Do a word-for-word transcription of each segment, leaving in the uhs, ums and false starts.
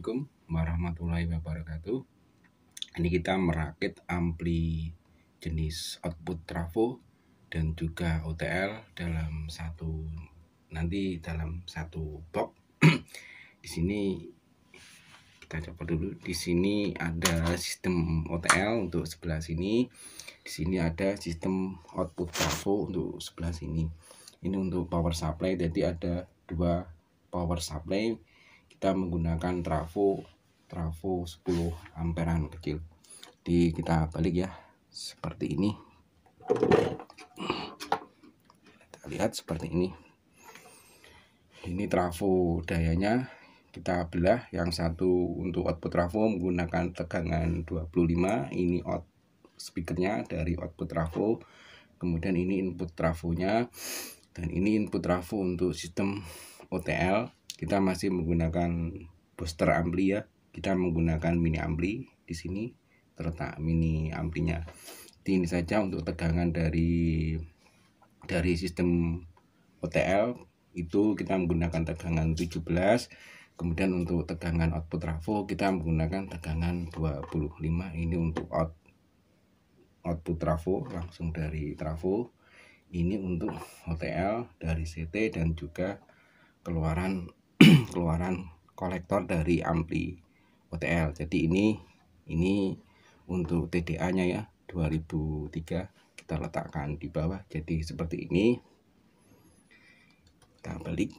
Assalamualaikum warahmatullahi wabarakatuh. Ini kita merakit ampli jenis output trafo dan juga O T L dalam satu nanti dalam satu box. Di sini kita coba dulu. Di sini ada sistem O T L untuk sebelah sini. Di sini ada sistem output trafo untuk sebelah sini. Ini untuk power supply. Jadi ada dua power supply. Kita menggunakan trafo trafo sepuluh amperan kecil. Di kita balik ya, seperti ini. Kita lihat seperti ini. Ini trafo dayanya kita belah. Yang satu untuk output trafo menggunakan tegangan dua puluh lima. Ini out speakernya dari output trafo. Kemudian ini input trafonya, dan ini input trafo untuk sistem O T L. Kita masih menggunakan booster ampli ya. Kita menggunakan mini ampli. Di sini terletak mini amplinya. Jadi ini saja untuk tegangan dari dari sistem O T L itu kita menggunakan tegangan tujuh belas. Kemudian untuk tegangan output trafo kita menggunakan tegangan dua puluh lima. Ini untuk out output trafo langsung dari trafo. Ini untuk O T L dari C T dan juga keluaran keluaran kolektor dari ampli O T L. Jadi ini ini untuk T D A nya ya dua ribu tiga, kita letakkan di bawah. Jadi seperti ini. Kita balik.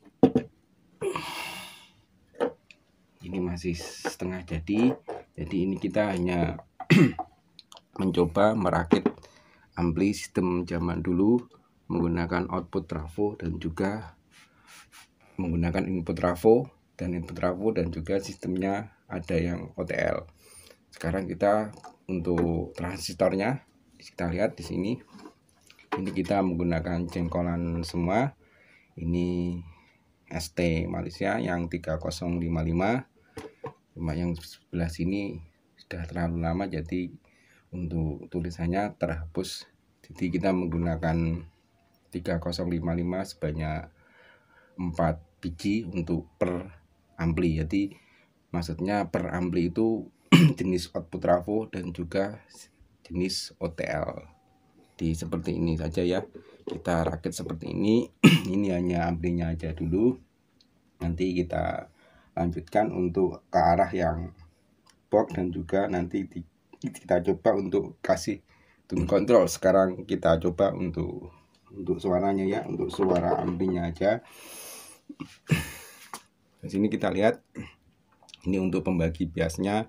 Ini masih setengah jadi. Jadi ini kita hanya mencoba merakit ampli sistem zaman dulu menggunakan output trafo dan juga menggunakan input trafo dan input trafo dan juga sistemnya ada yang O T L. Sekarang kita untuk transistornya kita lihat di sini. Ini kita menggunakan jengkolan semua. Ini S T Malaysia yang tiga nol lima lima. Cuma yang sebelah sini sudah terlalu lama, jadi untuk tulisannya terhapus. Jadi kita menggunakan tiga nol lima lima sebanyak empat biji untuk per ampli. Jadi maksudnya per ampli itu jenis output trafo dan juga jenis O T L. Di seperti ini saja ya. Kita rakit seperti ini. Ini hanya amplinya aja dulu. Nanti kita lanjutkan untuk ke arah yang box dan juga nanti di, kita coba untuk kasih tune control. Sekarang kita coba untuk untuk suaranya ya, untuk suara amplinya aja. Di sini kita lihat ini untuk pembagi biasnya.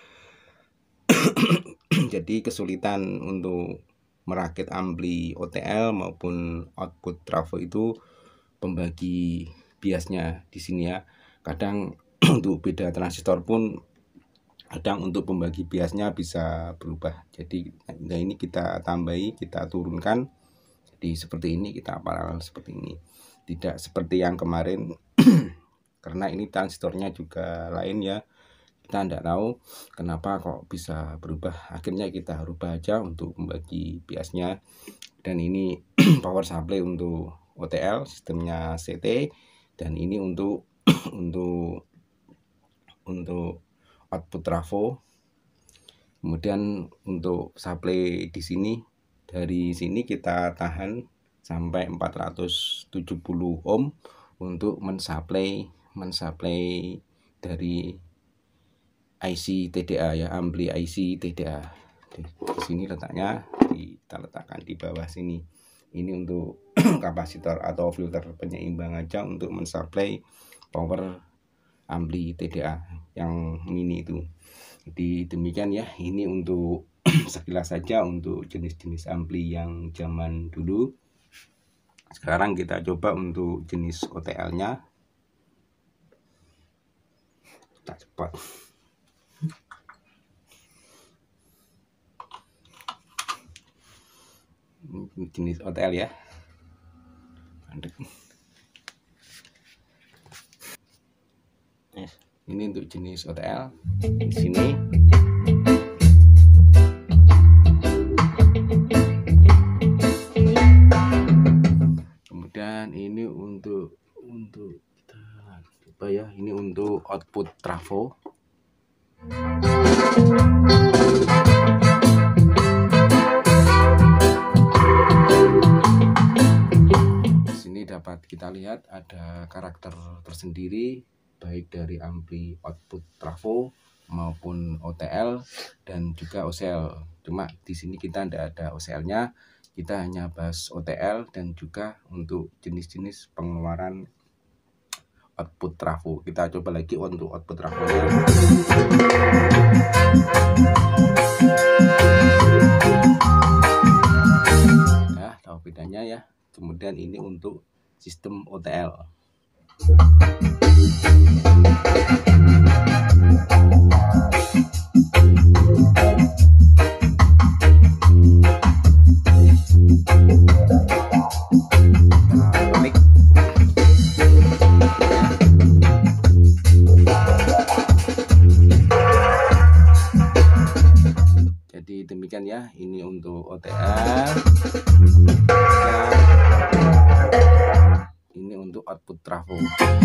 Jadi kesulitan untuk merakit ampli O T L maupun output trafo itu pembagi biasnya di sini ya. Kadang untuk beda transistor pun kadang untuk pembagi biasnya bisa berubah. Jadi nah ini kita tambahi, kita turunkan. Jadi seperti ini, kita paralel seperti ini. Tidak seperti yang kemarin karena ini transistornya juga lain ya. Kita tidak tahu kenapa kok bisa berubah. Akhirnya kita rubah aja untuk membagi biasnya. Dan ini power supply untuk O T L, sistemnya C T, dan ini untuk untuk untuk output trafo. Kemudian untuk supply di sini, dari sini kita tahan sampai empat ratus tujuh puluh ohm untuk mensuplai mensuplai dari I C T D A ya, ampli I C T D A. Di sini letaknya, kita letakkan di bawah sini. Ini untuk kapasitor atau filter penyeimbang aja untuk mensuplai power ampli T D A yang mini itu. Jadi demikian ya. Ini untuk sekilas saja untuk jenis-jenis ampli yang zaman dulu. Sekarang kita coba untuk jenis O T L nya. Kita cepat. Jenis O T L ya. Ini untuk jenis O T L di sini. Kemudian ini untuk untuk kita coba ya, ini untuk output trafo. trafo. Di sini dapat kita lihat ada karakter tersendiri baik dari ampli output trafo maupun O T L dan juga O C L. Cuma di sini kita tidak ada O C L-nya, kita hanya bahas O T L dan juga untuk jenis-jenis pengeluaran output trafo. Kita coba lagi untuk output trafo-nya. Nah, tahu bedanya ya. Kemudian ini untuk sistem O T L. Jadi demikian ya, ini untuk O T L. Ini untuk output trafo.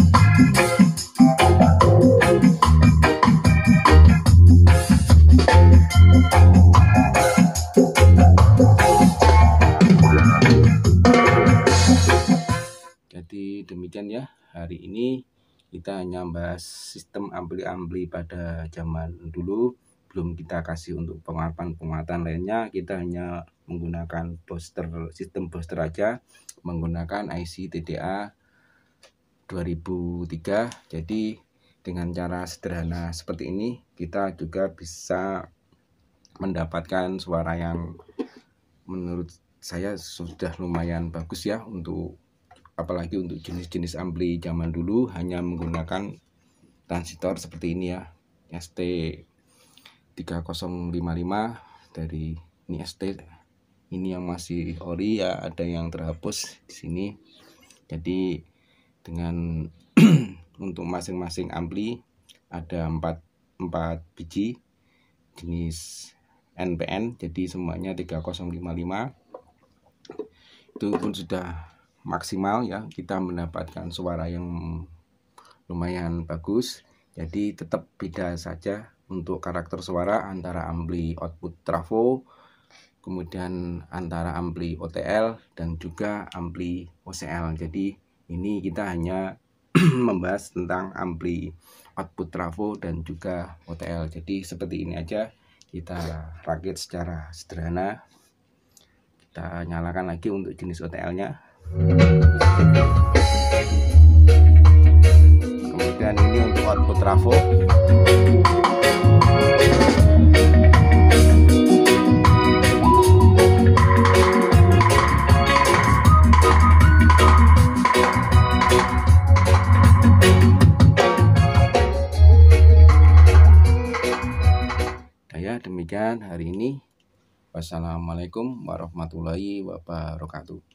Jadi demikian ya, hari ini kita hanya bahas sistem ampli-ampli pada zaman dulu, belum kita kasih untuk penguatan-penguatan lainnya. Kita hanya menggunakan booster, sistem booster aja, menggunakan I C T D A dua ribu tiga. Jadi dengan cara sederhana seperti ini kita juga bisa mendapatkan suara yang menurut saya sudah lumayan bagus ya, untuk apalagi untuk jenis-jenis ampli zaman dulu hanya menggunakan transistor seperti ini ya, S T tiga nol lima lima dari ini S T. Ini yang masih ori ya, ada yang terhapus di sini. Jadi dengan untuk masing-masing ampli ada empat empat biji jenis N P N, jadi semuanya tiga nol lima lima. Itu pun sudah maksimal ya, kita mendapatkan suara yang lumayan bagus. Jadi tetap beda saja untuk karakter suara antara ampli output trafo, kemudian antara ampli O T L dan juga ampli O C L. Jadi ini kita hanya membahas tentang ampli output trafo dan juga O T L. Jadi seperti ini aja, kita rakit secara sederhana. Kita nyalakan lagi untuk jenis O T L-nya. Kemudian ini untuk output trafo. Ya, demikian hari ini. Wassalamualaikum warahmatullahi wabarakatuh.